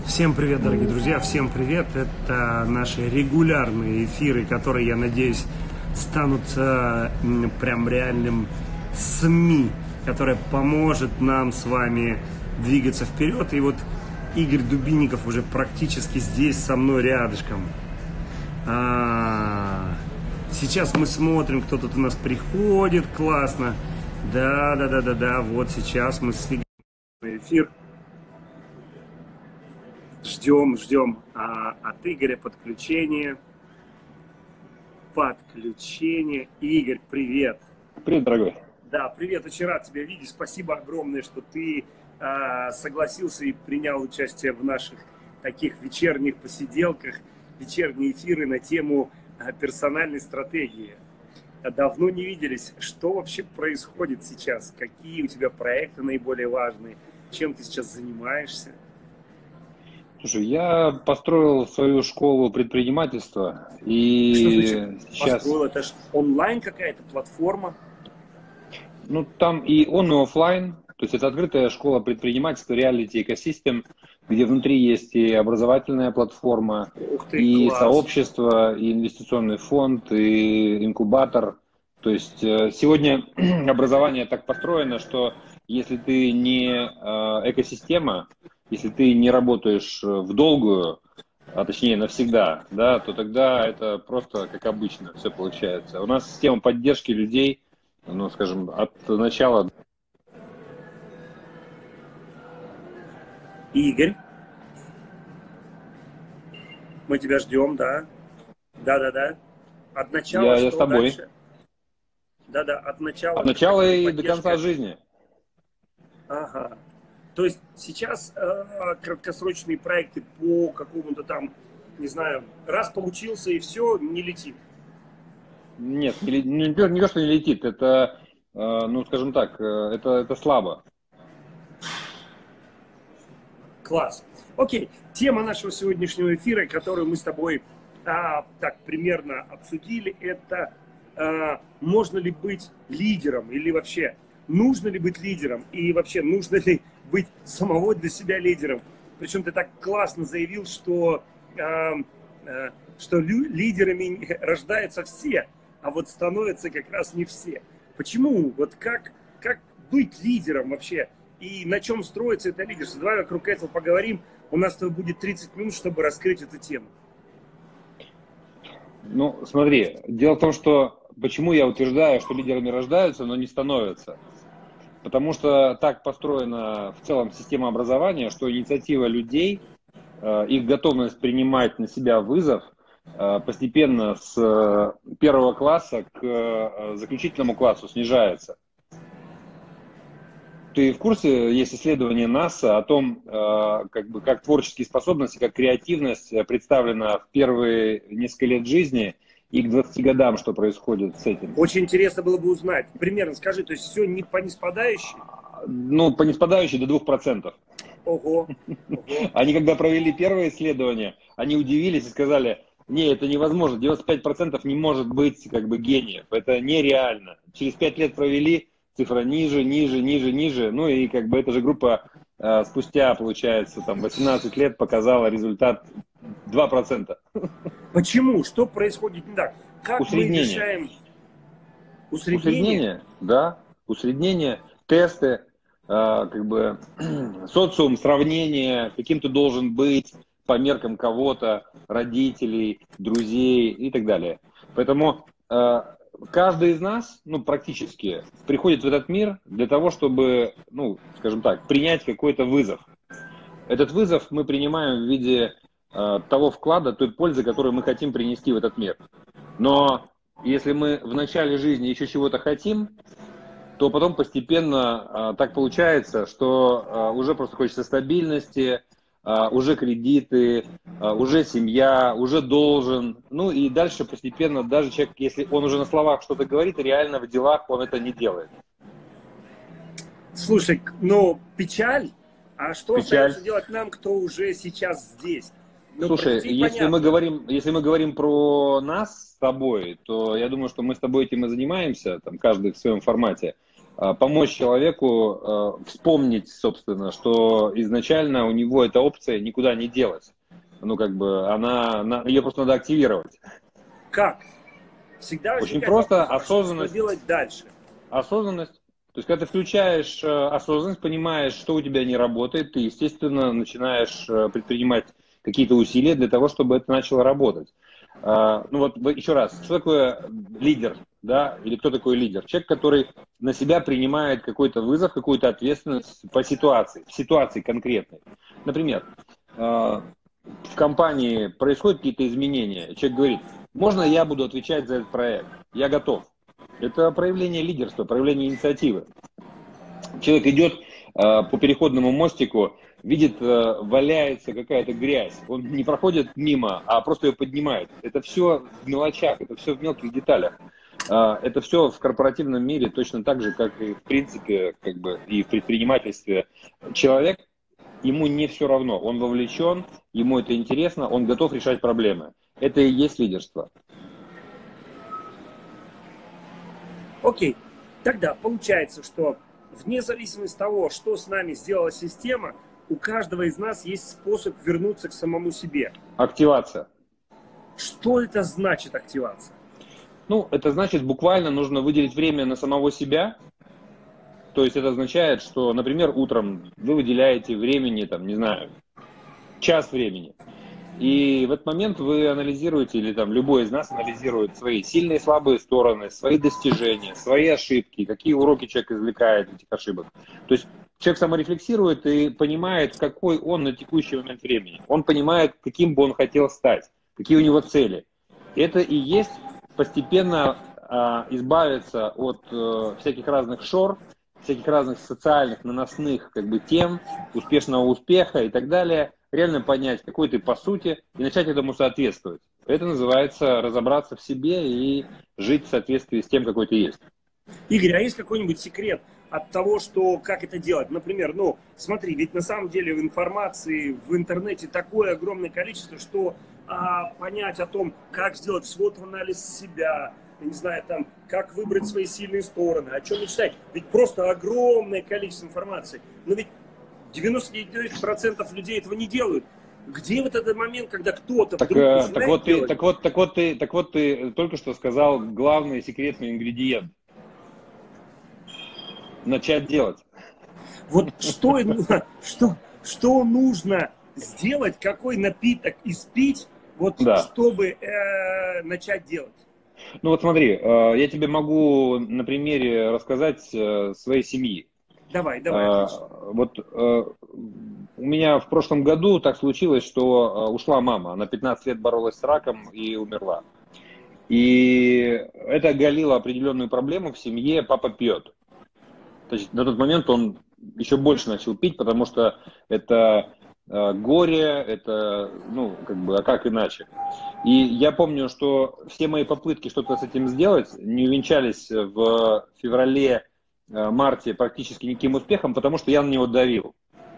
Всем привет, дорогие друзья, всем привет. Это наши регулярные эфиры, которые, я надеюсь, станут прям реальным СМИ, которое поможет нам с вами двигаться вперед. И вот Игорь Дубинников уже практически здесь со мной рядышком. Сейчас мы смотрим, кто тут у нас приходит, классно. Да, вот сейчас мы с Игорем на эфир. Ждем от Игоря подключение. Игорь, привет. Привет, дорогой. Да, привет, очень рад тебя видеть. Спасибо огромное, что ты согласился и принял участие в наших таких вечерних посиделках, вечерние эфиры на тему персональной стратегии. Давно не виделись. Что вообще происходит сейчас? Какие у тебя проекты наиболее важные? Чем ты сейчас занимаешься? Слушай, я построил свою школу предпринимательства и Что значит сейчас... построил? Это же онлайн какая-то платформа? Ну, там и он, и офлайн. То есть это открытая школа предпринимательства, реалити экосистем, где внутри есть и образовательная платформа, и класс. сообщество, и инвестиционный фонд, и инкубатор. То есть сегодня образование так построено, что если ты не экосистема, если ты не работаешь в долгую, а точнее навсегда, да, то тогда это просто как обычно все получается. У нас система поддержки людей, ну, скажем, от начала. Игорь, мы тебя ждем, да. Да. От начала Я с тобой. Дальше? Да, от начала. От начала и до конца жизни. Ага. То есть сейчас краткосрочные проекты по какому-то там, не знаю, раз получился и все, не летит. Нет, не то, что не летит, это, ну, скажем так, это слабо. Класс. Окей, тема нашего сегодняшнего эфира, которую мы с тобой так примерно обсудили, это можно ли быть лидером или вообще нужно ли быть лидером и вообще нужно ли быть самого для себя лидером. Причем ты так классно заявил, что лидерами рождаются все, а вот становятся как раз не все. Почему? Вот как быть лидером вообще? И на чем строится это лидерство? Давай вокруг этого поговорим. У нас будет 30 минут, чтобы раскрыть эту тему. Ну, смотри, дело в том, что почему я утверждаю, что лидерами рождаются, но не становятся. Потому что так построена в целом система образования, что инициатива людей, их готовность принимать на себя вызов постепенно с первого класса к заключительному классу снижается. Ты в курсе, есть исследование НАСА о том, как творческие способности, как креативность представлена в первые несколько лет жизни и к 20 годам, что происходит с этим. Очень интересно было бы узнать. Примерно скажи, то есть все не по ниспадающей? Ну, по ниспадающей до 2%. Ого. Они когда провели первое исследование, они удивились и сказали: не, это невозможно, 95% не может быть как бы гениев, это нереально. Через 5 лет провели, цифра ниже. Ну и как бы эта же группа спустя, получается, там 18 лет показала результат 2%. Почему? Что происходит не так? Как Усреднение. Мы решаем Усреднение, да, усреднение, тесты, как бы социум, сравнение, каким ты должен быть по меркам кого-то, родителей, друзей и так далее. Поэтому каждый из нас, ну, практически, приходит в этот мир для того, чтобы, ну, скажем так, принять какой-то вызов. Этот вызов мы принимаем в виде того вклада, той пользы, которую мы хотим принести в этот мир. Но если мы в начале жизни еще чего-то хотим, то потом постепенно так получается, что уже просто хочется стабильности, уже кредиты, уже семья, уже должен. Ну и дальше постепенно, даже человек, если он уже на словах что-то говорит, реально в делах он это не делает. Слушай, ну печаль. А что Печаль. остается делать нам, кто уже сейчас здесь? Ну, слушай, если мы говорим про нас с тобой, то я думаю, что мы с тобой этим и занимаемся, там, каждый в своем формате. помочь человеку вспомнить, собственно, что изначально у него эта опция никуда не делась. Ну, как бы, ее просто надо активировать. Как? Всегда очень просто, вопрос, осознанность. Что делать дальше? Осознанность. То есть, когда ты включаешь осознанность, понимаешь, что у тебя не работает, ты, естественно, начинаешь предпринимать какие-то усилия для того, чтобы это начало работать. Ну вот еще раз, что такое лидер, да, или кто такой лидер? Человек, который на себя принимает какой-то вызов, какую-то ответственность по ситуации, в ситуации конкретной. Например, в компании происходят какие-то изменения, человек говорит, можно я буду отвечать за этот проект, я готов. Это проявление лидерства, проявление инициативы. Человек идет по переходному мостику, видит, валяется какая-то грязь. Он не проходит мимо, а просто ее поднимает. Это все в мелочах, это все в мелких деталях. Это все в корпоративном мире точно так же, как и в принципе, как бы и в предпринимательстве. Человек, ему не все равно. Он вовлечен, ему это интересно, он готов решать проблемы. Это и есть лидерство. Окей, тогда получается, что вне зависимости от того, что с нами сделала система, у каждого из нас есть способ вернуться к самому себе. Активация. Что это значит, активация? Ну, это значит, буквально нужно выделить время на самого себя. То есть это означает, что, например, утром вы выделяете времени, там, не знаю, час времени. И в этот момент вы анализируете, или там любой из нас анализирует свои сильные и слабые стороны, свои достижения, свои ошибки, какие уроки человек извлекает из этих ошибок. То есть человек саморефлексирует и понимает, какой он на текущий момент времени. Он понимает, каким бы он хотел стать, какие у него цели. Это и есть постепенно избавиться от всяких разных шор, всяких разных социальных наносных как бы тем, успешного успеха и так далее. Реально понять, какой ты по сути, и начать этому соответствовать. Это называется разобраться в себе и жить в соответствии с тем, какой ты есть. Игорь, а есть какой-нибудь секрет от того, что как это делать? Например, ну, смотри, ведь на самом деле в информации, в интернете такое огромное количество, что понять о том, как сделать свод-анализ себя, не знаю, там, как выбрать свои сильные стороны, о чем мечтать. Ведь просто огромное количество информации. Но ведь 99% людей этого не делают. Где вот этот момент, когда кто-то так вот ты только что сказал главный секретный ингредиент. Начать делать. Вот что нужно сделать, какой напиток испить, вот, да, чтобы начать делать? Ну вот смотри, я тебе могу на примере рассказать своей семьи. Давай. Вот у меня в прошлом году так случилось, что ушла мама. Она 15 лет боролась с раком и умерла. И это оголило определенную проблему в семье. Папа пьет. То есть на тот момент он еще больше начал пить, потому что это горе, это, ну, как бы, а как иначе? И я помню, что все мои попытки что-то с этим сделать не увенчались в феврале-марте практически никаким успехом, потому что я на него давил.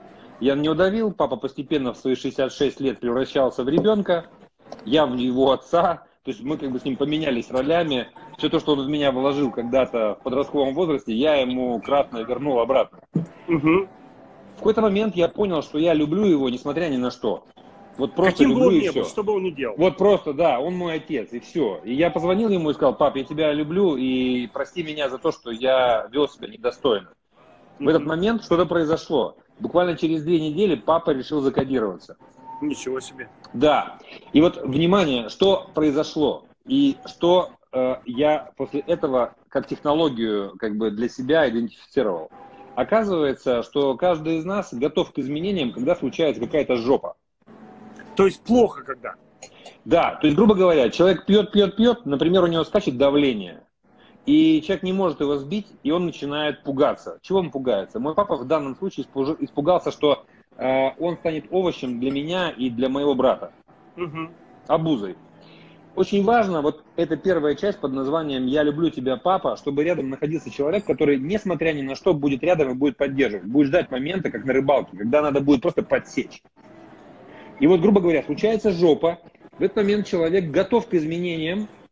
Папа постепенно в свои 66 лет превращался в ребенка, я в его отца, то есть мы как бы с ним поменялись ролями. Все то, что он в меня вложил когда-то в подростковом возрасте, я ему кратно вернул обратно. Угу. В какой-то момент я понял, что я люблю его, несмотря ни на что. Вот просто каким люблю, бы он и ни все. был, что бы он ни делал. Вот просто, да, он мой отец, и все. И я позвонил ему и сказал: пап, я тебя люблю, и прости меня за то, что я вел себя недостойно. В этот момент что-то произошло. Буквально через 2 недели папа решил закодироваться. Ничего себе. Да. И вот, внимание, что произошло. И что я после этого как технологию как бы для себя идентифицировал. Оказывается, что каждый из нас готов к изменениям, когда случается какая-то жопа. То есть плохо когда? Да, то есть, грубо говоря, человек пьет, например, у него скачет давление. И человек не может его сбить, и он начинает пугаться. Чего он пугается? Мой папа в данном случае испугался, что он станет овощем для меня и для моего брата. Угу. Обузой. Очень важно, вот эта первая часть под названием «Я люблю тебя, папа», чтобы рядом находился человек, который, несмотря ни на что, будет рядом и будет поддерживать. Будет ждать момента, как на рыбалке, когда надо будет просто подсечь. И вот, грубо говоря, случается жопа. В этот момент человек готов к изменениям,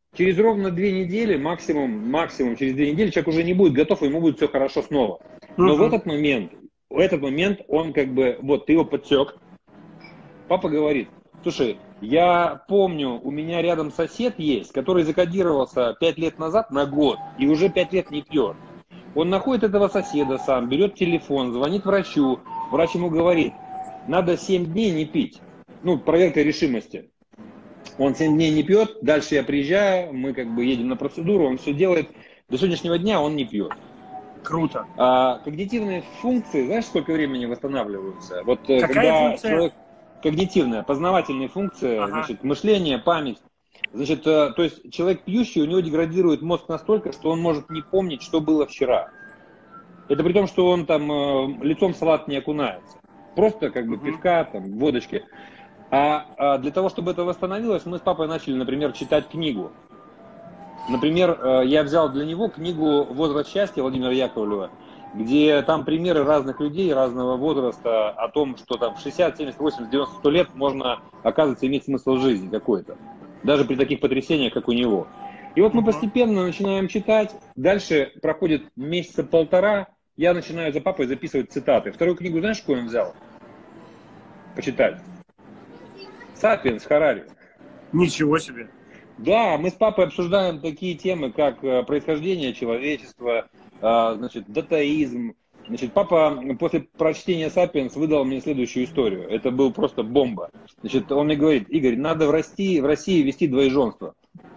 Через ровно 2 недели, максимум через 2 недели человек уже не будет готов, и ему будет все хорошо снова. Но в этот момент он как бы, вот ты его подсек, папа говорит, слушай, я помню, у меня рядом сосед есть, который закодировался 5 лет назад на год и уже 5 лет не пьет. Он находит этого соседа сам, берет телефон, звонит врачу, врач ему говорит, надо 7 дней не пить, ну, проверка решимости. Он 7 дней не пьет, дальше я приезжаю, мы как бы едем на процедуру, он все делает, до сегодняшнего дня он не пьет. Круто. Когнитивные функции, знаешь, сколько времени восстанавливаются? Вот Какая когда функция? человек... Когнитивная, познавательные функции, значит, мышление, память. Значит, то есть человек пьющий, у него деградирует мозг настолько, что он может не помнить, что было вчера. Это при том, что он там лицом в салат не окунается. Просто как бы пивка, там, водочки. А для того, чтобы это восстановилось, мы с папой начали, например, читать книгу. Например, я взял для него книгу «Возраст счастья» Владимира Яковлева, где там примеры разных людей, разного возраста, о том, что там в 60, 70, 80, 90, 100 лет можно, оказывается, иметь смысл жизни какой-то. Даже при таких потрясениях, как у него. И вот мы постепенно начинаем читать. Дальше проходит месяца полтора, я начинаю за папой записывать цитаты. Вторую книгу знаешь, какую он взял? Почитать. «Сапиенс» Харари. Ничего себе. Да, мы с папой обсуждаем такие темы, как происхождение человечества, значит, датаизм. Значит, папа после прочтения «Сапиенс» выдал мне следующую историю. Это был просто бомба. Значит, он мне говорит, Игорь, надо в России вести двоеженство.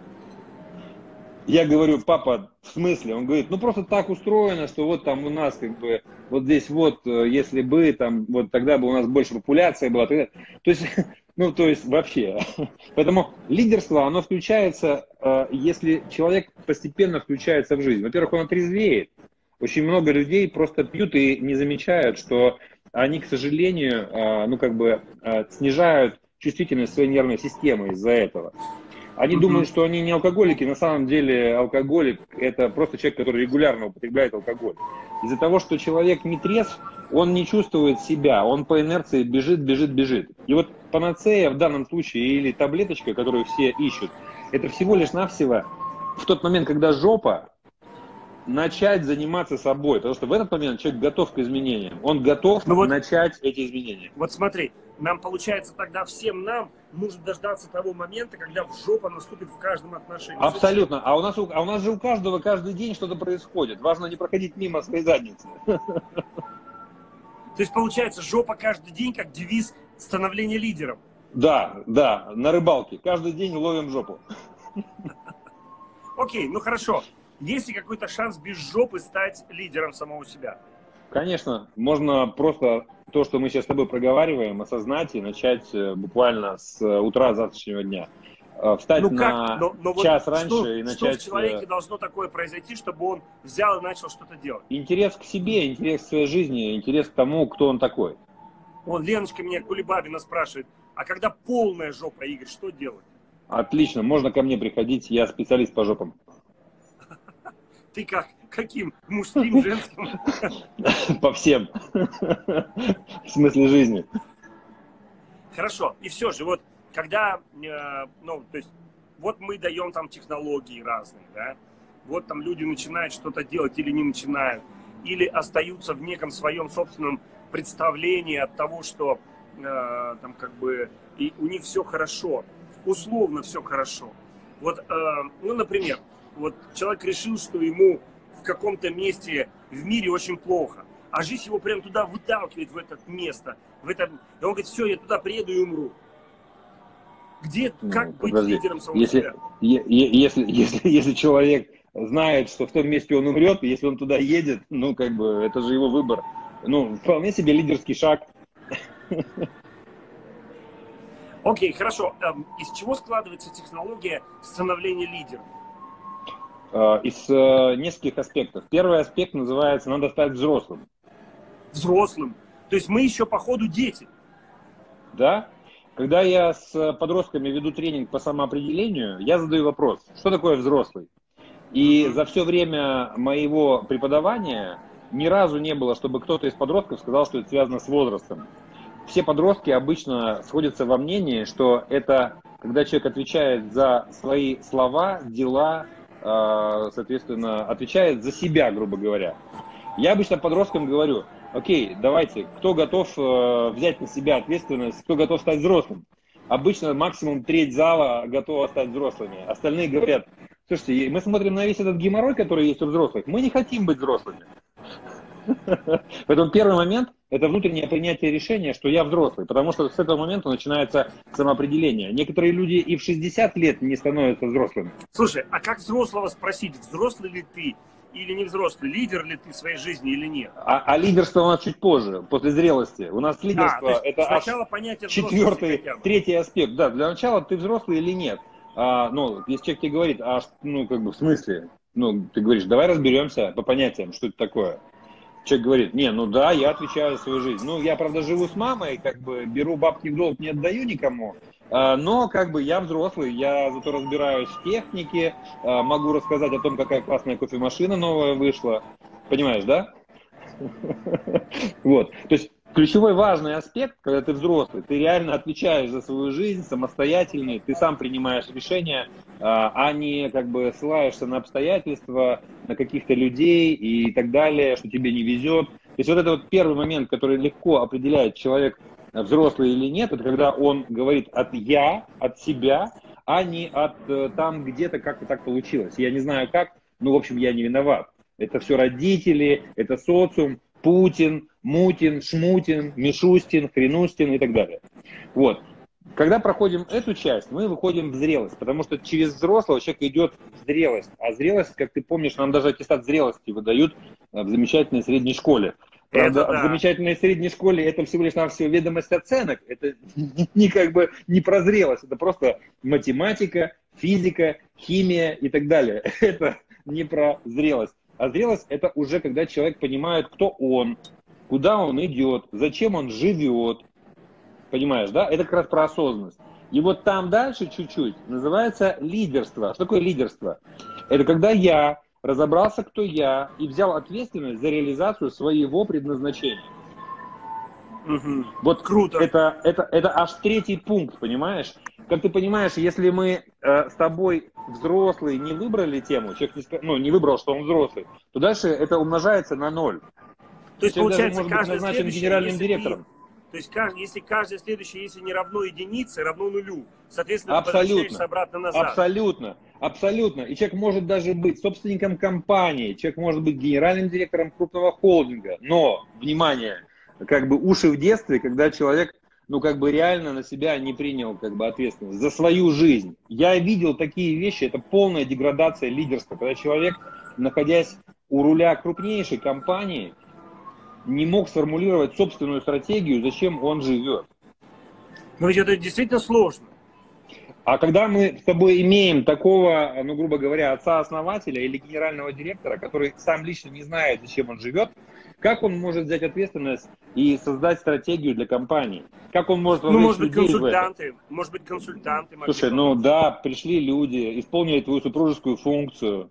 Я говорю, папа, в смысле? Он говорит, ну просто так устроено, что вот там у нас как бы, вот здесь вот, если бы там, вот тогда бы у нас больше популяция была. То есть, ну то есть вообще. Поэтому лидерство, оно включается, если человек постепенно включается в жизнь. Во-первых, он отрезвеет. Очень много людей просто пьют и не замечают, что они, к сожалению, ну как бы снижают чувствительность своей нервной системы из-за этого. Они думают, что они не алкоголики, на самом деле алкоголик – это просто человек, который регулярно употребляет алкоголь. Из-за того, что человек не трезв, он не чувствует себя, он по инерции бежит. И вот панацея в данном случае или таблеточка, которую все ищут, это всего лишь навсего в тот момент, когда жопа, начать заниматься собой. Потому что в этот момент человек готов к изменениям. Он готов начать эти изменения. Вот смотри, нам получается тогда всем нам нужно дождаться того момента, когда жопа наступит в каждом отношении. Абсолютно. А у нас же у каждого каждый день что-то происходит. Важно не проходить мимо своей задницы. То есть получается жопа каждый день как девиз становления лидером. Да, на рыбалке. Каждый день ловим жопу. Окей, ну хорошо. Есть ли какой-то шанс без жопы стать лидером самого себя? Конечно, можно просто то, что мы сейчас с тобой проговариваем, осознать и начать буквально с утра завтрашнего дня. Встать на час раньше и начать... Что в человеке должно такое произойти, чтобы он взял и начал что-то делать? Интерес к себе, интерес к своей жизни, интерес к тому, кто он такой. Вон Леночка меня Кулебабина спрашивает, а когда полная жопа, Игорь, что делать? Отлично, можно ко мне приходить, я специалист по жопам. Ты как? Каким? Мужским, женским? По всем. В смысле жизни. Хорошо. И все же, вот когда, ну, то есть, вот мы даем там технологии разные, да, вот там люди начинают что-то делать или не начинают, или остаются в неком своем собственном представлении от того, что там как бы и у них все хорошо, условно все хорошо. Вот, ну, например, вот человек решил, что ему в каком-то месте в мире очень плохо, а жизнь его прям туда выталкивает, в это место, и он говорит, все, я туда приеду и умру. Где, как быть лидером самого себя? Если человек знает, что в том месте он умрет, и если он туда едет, ну, как бы, это же его выбор. Ну, вполне себе лидерский шаг. Окей, хорошо. Из чего складывается технология становления лидером? Из нескольких аспектов. Первый аспект называется «надо стать взрослым». Взрослым? То есть мы еще по ходу дети? Да. Когда я с подростками веду тренинг по самоопределению, я задаю вопрос, что такое взрослый? И за все время моего преподавания ни разу не было, чтобы кто-то из подростков сказал, что это связано с возрастом. Все подростки обычно сходятся во мнении, что это когда человек отвечает за свои слова, дела, соответственно, отвечает за себя, грубо говоря. Я обычно подросткам говорю: окей, давайте, кто готов взять на себя ответственность, кто готов стать взрослым? Обычно максимум треть зала готова стать взрослыми. Остальные говорят: слушайте, мы смотрим на весь этот геморрой, который есть у взрослых, мы не хотим быть взрослыми. Поэтому первый момент – это внутреннее принятие решения, что я взрослый, потому что с этого момента начинается самоопределение. Некоторые люди и в 60 лет не становятся взрослыми. Слушай, а как взрослого спросить, взрослый ли ты или не взрослый, лидер ли ты в своей жизни или нет? А лидерство у нас чуть позже, после зрелости. У нас лидерство – это аж четвертый, третий аспект. Да, для начала ты взрослый или нет. Ну, если человек тебе говорит: ну, как бы, в смысле? Ну, ты говоришь: давай разберемся по понятиям, что это такое. Человек говорит: не, ну да, я отвечаю за свою жизнь. Ну, я, правда, живу с мамой, как бы беру бабки в долг, не отдаю никому. Но, как бы, я взрослый, я зато разбираюсь в технике, могу рассказать о том, какая классная кофемашина новая вышла. Понимаешь, да? Вот. То есть ключевой важный аспект, когда ты взрослый, ты реально отвечаешь за свою жизнь, самостоятельный, ты сам принимаешь решения, а не как бы ссылаешься на обстоятельства, на каких-то людей и так далее, что тебе не везет. То есть вот это вот первый момент, который легко определяет, человек взрослый или нет, это когда он говорит от «я», от себя, а не от там где-то как-то так получилось. Я не знаю как, но в общем я не виноват. Это все родители, это социум, Путин, Мутин, Шмутин, Мишустин, Хренустин и так далее. Вот. Когда проходим эту часть, мы выходим в зрелость, потому что через взрослого человека идет зрелость. А зрелость, как ты помнишь, нам даже аттестат зрелости выдают в замечательной средней школе. Правда, в замечательной средней школе это всего лишь навсего ведомость оценок. Это не как бы не про зрелость, это просто математика, физика, химия и так далее. Это не про зрелость. А зрелость – это уже когда человек понимает, кто он, куда он идет, зачем он живет. Понимаешь, да? Это как раз про осознанность. И вот там дальше чуть-чуть называется лидерство. Что такое лидерство? Это когда я разобрался, кто я, и взял ответственность за реализацию своего предназначения. Угу. Вот круто. Это аж третий пункт, понимаешь? Как ты понимаешь, если мы с тобой взрослые не выбрали тему, человек не выбрал, что он взрослый, то дальше это умножается на 0. То есть, получается, может быть назначен генеральным директором. То есть, если каждое следующее, если не равно единице, равно нулю, соответственно, абсолютно, ты возвращаешься обратно назад. Абсолютно. И человек может даже быть собственником компании, человек может быть генеральным директором крупного холдинга. Но, внимание, как бы уши в детстве, когда человек, реально на себя не принял, ответственность за свою жизнь. Я видел такие вещи, это полная деградация лидерства, когда человек, находясь у руля крупнейшей компании, не мог сформулировать собственную стратегию, зачем он живет. Но ведь это действительно сложно. А когда мы с тобой имеем такого, грубо говоря, отца-основателя или генерального директора, который сам лично не знает, зачем он живет, как он может взять ответственность и создать стратегию для компании? Как он может может быть, консультанты, может быть, консультанты. Слушай, пришли люди, исполнили твою супружескую функцию.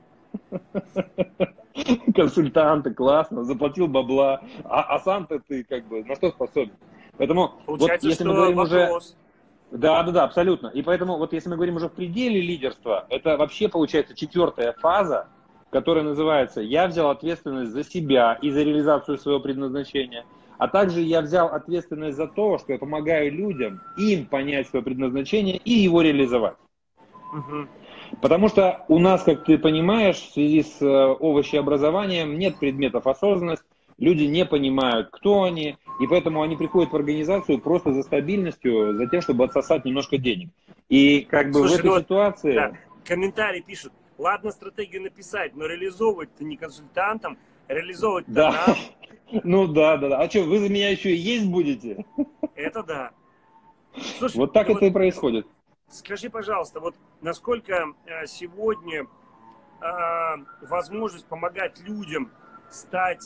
Консультанты, классно, заплатил бабла, а сам-то ты на что способен? Поэтому получается, если мы говорим вопрос. Да, абсолютно. И поэтому если мы говорим уже в пределе лидерства, это вообще получается 4-я фаза, которая называется: я взял ответственность за себя и за реализацию своего предназначения, а также я взял ответственность за то, что я помогаю людям, им понять свое предназначение и его реализовать. Угу. Потому что у нас, как ты понимаешь, в связи с овощеобразованием нет предметов осознанности, люди не понимают, кто они, и поэтому они приходят в организацию просто за стабильностью, за тем, чтобы отсосать немножко денег. И Слушай, в этой ситуации... Да, комментарий пишут: ладно стратегию написать, но реализовывать-то не консультантам, реализовывать-то нам. Да. А что, вы за меня еще и есть будете? Это да. Слушай, вот так это и происходит. Скажи, пожалуйста, насколько сегодня возможность помогать людям стать,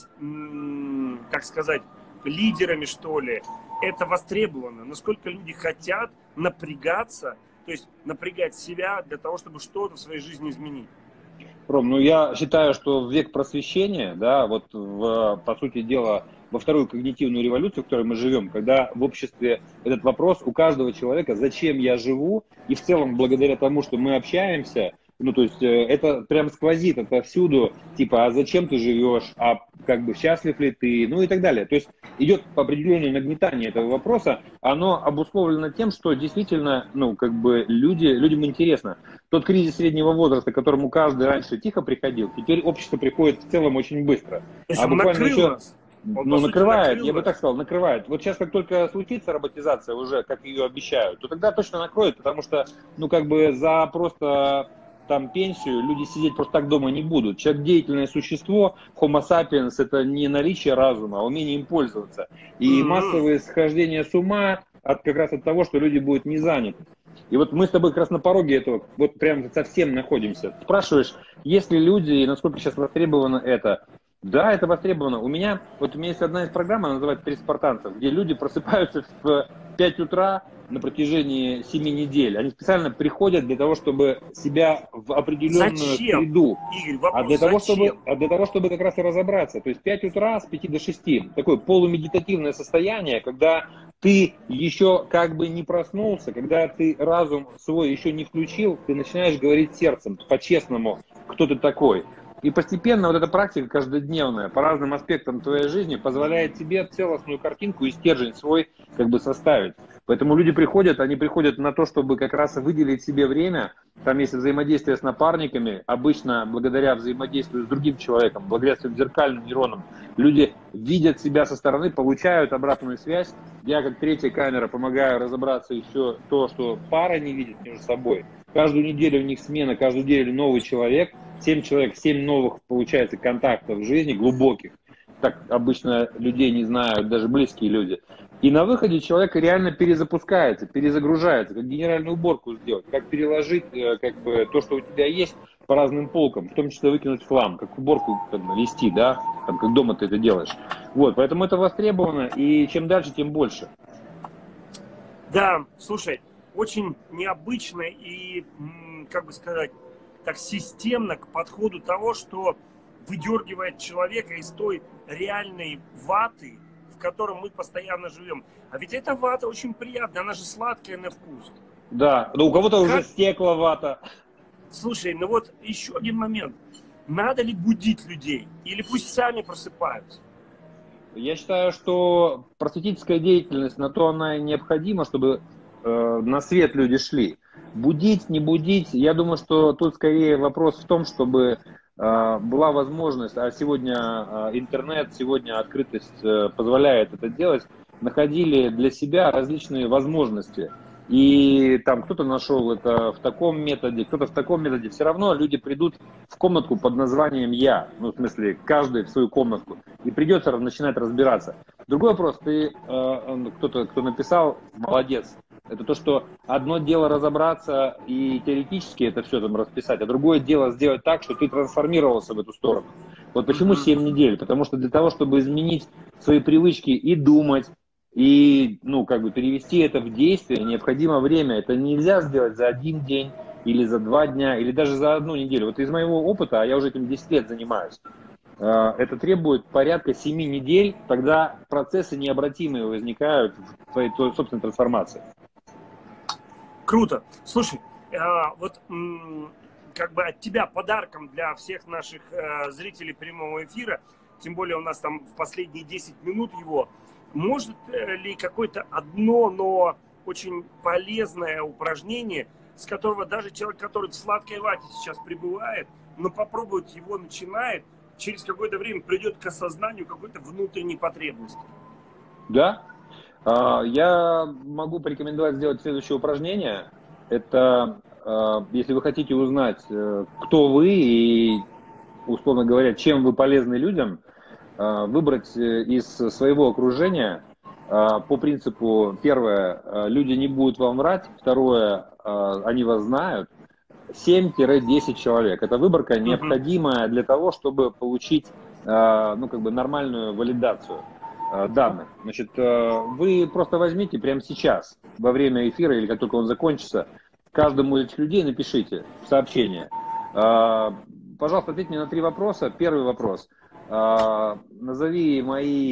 лидерами, что ли, это востребовано? Насколько люди хотят напрягаться, то есть напрягать себя для того, чтобы что-то в своей жизни изменить? Ром, я считаю, что в век просвещения, по сути дела, во вторую когнитивную революцию, в которой мы живем, когда в обществе этот вопрос у каждого человека, зачем я живу, и в целом благодаря тому, что мы общаемся, ну, то есть это прям сквозит отовсюду, типа, а зачем ты живешь, а как бы счастлив ли ты, ну и так далее. То есть идет определенное нагнетание этого вопроса, оно обусловлено тем, что действительно, ну, как бы людям интересно. Тот кризис среднего возраста, к которому каждый раньше тихо приходил, теперь общество приходит в целом очень быстро. То есть А он буквально накрыл еще... нас. Он, Ну, по сути, накрывает, накрыл я бы нас. так сказал, накрывает. Вот сейчас, как только случится роботизация уже, как ее обещают, то тогда точно накроет, потому что, ну, как бы за просто там пенсию люди сидеть просто так дома не будут. Человек деятельное существо, Homo sapiens, это не наличие разума, а умение им пользоваться. И Мгм. массовые схождения с ума как раз от того, что люди будут не заняты. И вот мы с тобой как раз на пороге этого, вот прям совсем находимся. Спрашиваешь, есть ли люди, и насколько сейчас востребовано это? Да, это востребовано. У меня есть одна из программ, она называется «Три спартанцев», где люди просыпаются в 5 утра на протяжении 7 недель. Они специально приходят для того, чтобы себя в определенную Зачем? среду, Игорь, вопрос, зачем? для того, чтобы как раз и разобраться. То есть 5 утра с 5 до 6. Такое полумедитативное состояние, когда ты еще как бы не проснулся, когда ты разум свой еще не включил, ты начинаешь говорить сердцем, по-честному, кто ты такой. И постепенно вот эта практика каждодневная по разным аспектам твоей жизни позволяет тебе целостную картинку и стержень свой как бы составить. Поэтому люди приходят, они приходят на то, чтобы как раз выделить себе время. Там есть взаимодействие с напарниками, обычно благодаря взаимодействию с другим человеком, благодаря своим зеркальным нейронам. Люди видят себя со стороны, получают обратную связь. Я как третья камера помогаю разобраться еще то, что пара не видит между собой. Каждую неделю у них смена, каждую неделю новый человек. 7 человек, 7 новых, получается, контактов в жизни, глубоких. Так обычно людей не знают, даже близкие люди. И на выходе человек реально перезапускается, перезагружается, как генеральную уборку сделать, как переложить как бы, то, что у тебя есть, по разным полкам, в том числе выкинуть хлам, как уборку как бы, вести, да, там, как дома ты это делаешь. Вот, поэтому это востребовано, и чем дальше, тем больше. Да, слушай, очень необычно и, как бы сказать, так системно к подходу того, что выдергивает человека из той реальной ваты, в котором мы постоянно живем. А ведь эта вата очень приятная, она же сладкая на вкус. Да, но у Вот кого-то уже как... стекла вата. Слушай, ну вот еще один момент. Надо ли будить людей? Или пусть сами просыпаются? Я считаю, что просветительская деятельность, на то она и необходима, чтобы на свет люди шли. Будить, не будить, я думаю, что тут скорее вопрос в том, чтобы была возможность, а сегодня интернет, сегодня открытость позволяет это делать, находили для себя различные возможности. И там кто-то нашел это в таком методе, кто-то в таком методе. Все равно люди придут в комнатку под названием «Я». Ну, в смысле, каждый в свою комнатку. И придется начинать разбираться. Другой вопрос, кто-то, кто написал, молодец. Это то, что одно дело разобраться и теоретически это все там расписать, а другое дело сделать так, что ты трансформировался в эту сторону. Вот почему 7 недель? Потому что для того, чтобы изменить свои привычки и думать, и, ну, как бы перевести это в действие, необходимо время. Это нельзя сделать за один день, или за 2 дня, или даже за одну неделю. Вот из моего опыта, а я уже этим 10 лет занимаюсь, это требует порядка 7 недель, тогда процессы необратимые возникают в твоей собственной трансформации. Круто. Слушай, вот как бы от тебя подарком для всех наших зрителей прямого эфира, тем более у нас там в последние 10 минут его, может ли какое-то одно, но очень полезное упражнение, с которого даже человек, который в сладкой вате сейчас пребывает, но попробует его начинает, через какое-то время придет к осознанию какой-то внутренней потребности? Да, я могу порекомендовать сделать следующее упражнение. Это, если вы хотите узнать, кто вы и, условно говоря, чем вы полезны людям, выбрать из своего окружения по принципу, первое, люди не будут вам врать, второе, они вас знают, 7-10 человек. Это выборка необходимая для того, чтобы получить ну, как бы нормальную валидацию данных. Значит, вы просто возьмите прямо сейчас, во время эфира или как только он закончится, каждому из этих людей напишите сообщение. Пожалуйста, ответьте мне на 3 вопроса. Первый вопрос. Назови мои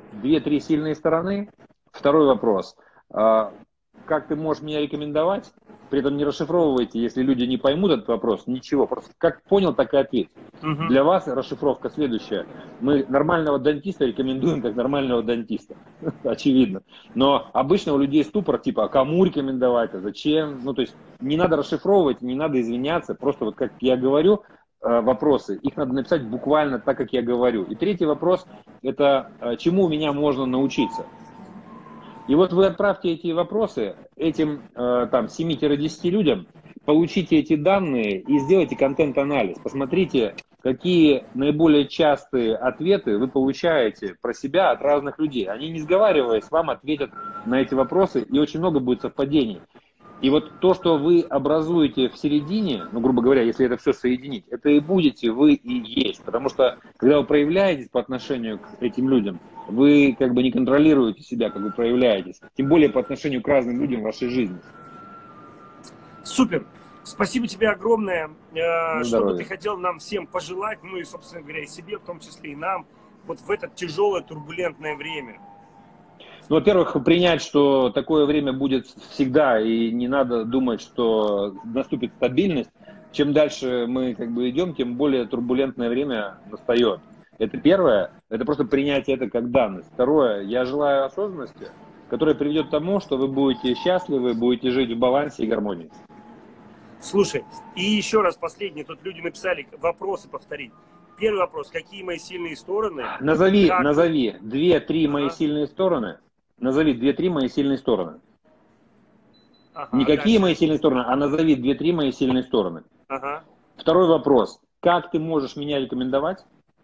2-3 сильные стороны. Второй вопрос. Как ты можешь меня рекомендовать? При этом не расшифровывайте, если люди не поймут этот вопрос, ничего. Просто как понял, так и ответь. Для вас расшифровка следующая. Мы нормального дантиста рекомендуем как нормального дантиста. Очевидно. Но обычно у людей ступор типа, а кому рекомендовать, а зачем? Ну, то есть не надо расшифровывать, не надо извиняться. Просто вот как я говорю, вопросы, их надо написать буквально так, как я говорю. И третий вопрос, это чему у меня можно научиться? И вот вы отправьте эти вопросы этим там 7-10 людям, получите эти данные и сделайте контент-анализ. Посмотрите, какие наиболее частые ответы вы получаете про себя от разных людей. Они, не сговариваясь, вам ответят на эти вопросы, и очень много будет совпадений. И вот то, что вы образуете в середине, ну, грубо говоря, если это все соединить, это и будете вы и есть. Потому что, когда вы проявляетесь по отношению к этим людям, вы как бы не контролируете себя, как вы проявляетесь. Тем более по отношению к разным людям в вашей жизни. Супер! Спасибо тебе огромное. Что бы ты хотел нам всем пожелать, ну и, собственно говоря, и себе, в том числе и нам, вот в это тяжелое, турбулентное время? Ну, во-первых, принять, что такое время будет всегда, и не надо думать, что наступит стабильность. Чем дальше мы как бы идем, тем более турбулентное время настает. Это первое, это просто принятие это как данность. Второе, я желаю осознанности, которая приведет к тому, что вы будете счастливы, будете жить в балансе и гармонии. Слушай, и еще раз последний, тут люди написали вопросы повторить. Первый вопрос, какие мои сильные стороны? Назови 2-3 мои сильные стороны. Назови 2-3 мои сильные стороны. Не какие мои сильные стороны, а назови 2-3 мои сильные стороны. Второй вопрос. Как ты можешь меня рекомендовать?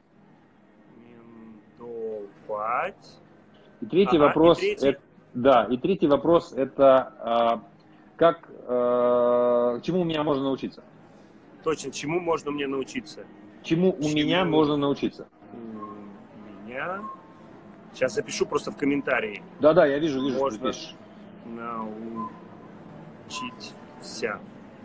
И третий вопрос. И третий вопрос это чему у меня можно научиться? Точно, чему можно мне научиться? Чему у меня можно научиться? У меня... Сейчас запишу просто в комментарии. Да, я вижу, что ты пишешь. Научиться.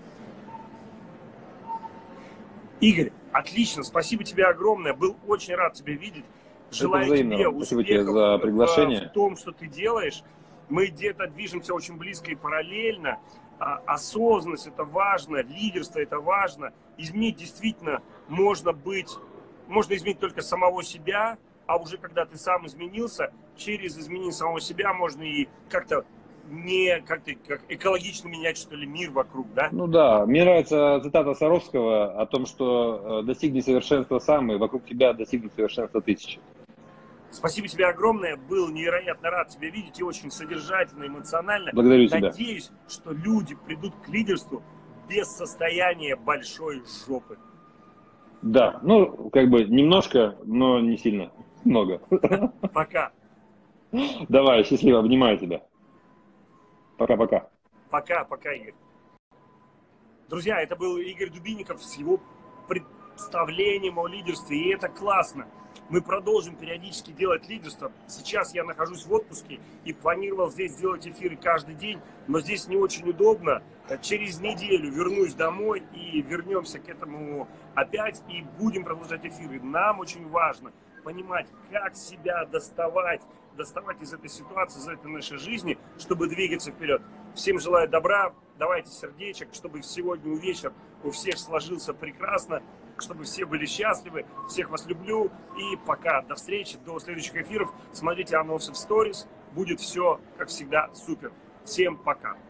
Игорь, отлично, спасибо тебе огромное. Был очень рад тебя видеть. Желаю тебе успехов за приглашение. В том, что ты делаешь. Мы где-то движемся очень близко и параллельно. Осознанность – это важно, лидерство – это важно. Изменить действительно можно изменить только самого себя, а уже когда ты сам изменился, через изменение самого себя можно и как-то как экологично менять, что ли, мир вокруг, да? Ну да, мне нравится цитата Саровского о том, что достигни совершенства сам, и вокруг тебя достигнут совершенства тысячи. Спасибо тебе огромное, был невероятно рад тебя видеть и очень содержательно, эмоционально. Благодарю тебя. Надеюсь, что люди придут к лидерству без состояния большой жопы. Да, ну, как бы немножко, но не сильно. Много. Пока. Давай, счастливо, обнимаю тебя. Пока-пока. Пока, Игорь. Друзья, это был Игорь Дубинников с его представлением о лидерстве, и это классно. Мы продолжим периодически делать лидерство. Сейчас я нахожусь в отпуске и планировал здесь делать эфиры каждый день, но здесь не очень удобно. Через неделю вернусь домой и вернемся к этому опять и будем продолжать эфиры. Нам очень важно понимать, как себя доставать из этой ситуации, из этой нашей жизни, чтобы двигаться вперед. Всем желаю добра, давайте сердечек, чтобы сегодня вечер у всех сложился прекрасно, чтобы все были счастливы. Всех вас люблю и пока. До встречи, до следующих эфиров. Смотрите анонсы в сторис. Будет все, как всегда, супер. Всем пока.